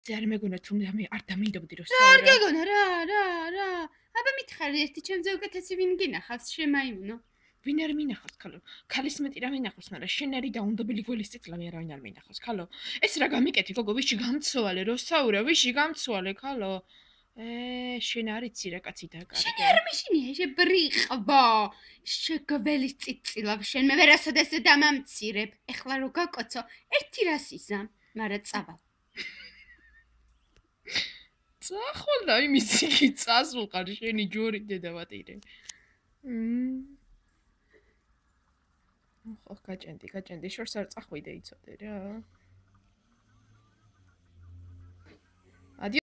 არ მეგონა თუ არ დამინდობდი რომ რა არ საურე. გეგონა რა. აბა მითხარი ერთი ჩემზე უკეთესი ვინ გინახავს შემაიმუნო. ვინ არ მინახავს ქალო? ქალის მეტი რა მინახავს, მაგრამ შენ არის დაუნდობელი გველის წიწლავი არავინ არ მინახავს, ქალო. ეს რა გამიკეთი, გოგო, ვიში გამცვალე, რო საურე, ვიში გამცვალე, ქალო. შენ არიცი რა კაცი დაკარგე. შენი არ მეშინია შებრიყვა. შეგველის წიწილავ შენ მე ვერასოდეს დამამცირებ. ეხლა რო გაკოცო, ერთი რას იზამ, მაგრამ წავალ. წახვალ და იმის იქი წასულყარ შენი ჯორი დედავატირე. ხო, გაჭენდი, შორს არ წახვიდე იცოდე რა.